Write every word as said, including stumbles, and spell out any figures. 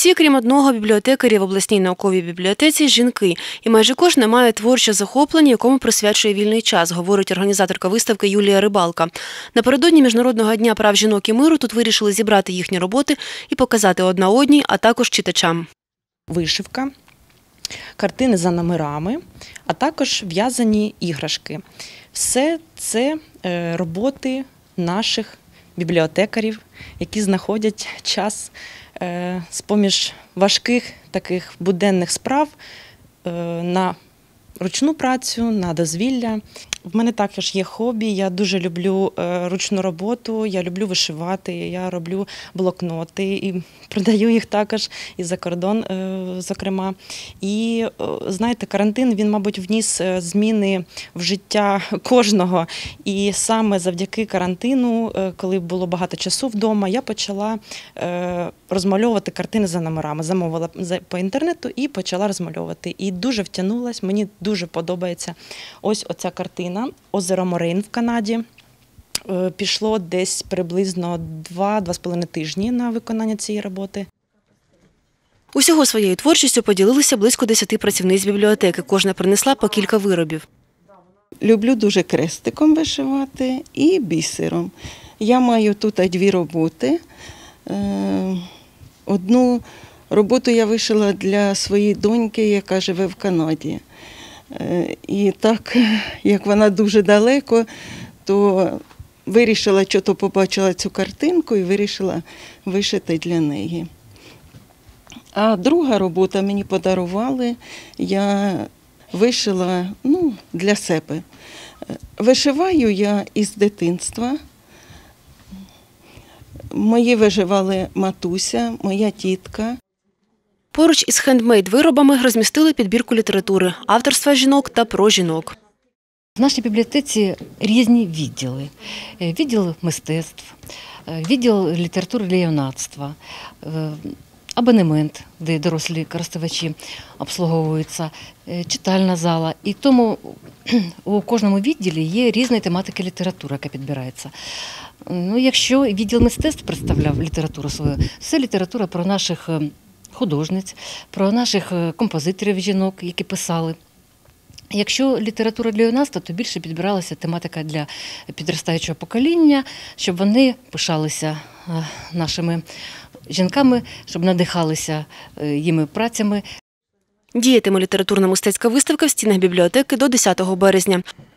Усі, крім одного, бібліотекарі в обласній науковій бібліотеці – жінки. І майже кожна має творче захоплення, якому присвячує вільний час, говорить організаторка виставки Юлія Рибалка. Напередодні Міжнародного дня прав жінок і миру тут вирішили зібрати їхні роботи і показати одна одній, а також читачам. Вишивка, картини за номерами, а також в'язані іграшки. Все це роботи наших бібліотекарів, які знаходять час з-поміж важких таких буденних справ на ручну працю, на дозвілля. В мене також є хобі, я дуже люблю ручну роботу, я люблю вишивати, я роблю блокноти і продаю їх також і за кордон, зокрема. І, знаєте, карантин, він, мабуть, вніс зміни в життя кожного. І саме завдяки карантину, коли було багато часу вдома, я почала розмальовувати картини за номерами. Замовила по інтернету і почала розмальовувати. І дуже втягнулась, мені дуже подобається ось оця картина. Озеро Морейн в Канаді. Пішло десь приблизно два-два з половиною тижні на виконання цієї роботи. Усього своєю творчістю поділилися близько десяти працівниць бібліотеки. Кожна принесла по кілька виробів. Люблю дуже крестиком вишивати і бісером. Я маю тут дві роботи. Одну роботу я вишила для своєї доньки, яка живе в Канаді. І так, як вона дуже далеко, то вирішила, що то побачила цю картинку і вирішила вишити для неї. А друга робота мені подарували, я вишила ну, для себе. Вишиваю я із дитинства. Мої вишивали матуся, моя тітка. Поруч із хендмейд-виробами розмістили підбірку літератури, авторства жінок та про жінок. В нашій бібліотеці різні відділи. Відділ мистецтв, відділ літератури для юнацтва, абонемент, де дорослі користувачі обслуговуються, читальна зала. І тому у кожному відділі є різна тематика літератури, яка підбирається. Ну, якщо відділ мистецтв представляв літературу свою, це література про наших художниць, про наших композиторів жінок, які писали. Якщо література для юнацтва, то більше підбиралася тематика для підростаючого покоління, щоб вони пишалися нашими жінками, щоб надихалися їми працями. Діятиме літературно-мистецька виставка в стінах бібліотеки до десятого березня.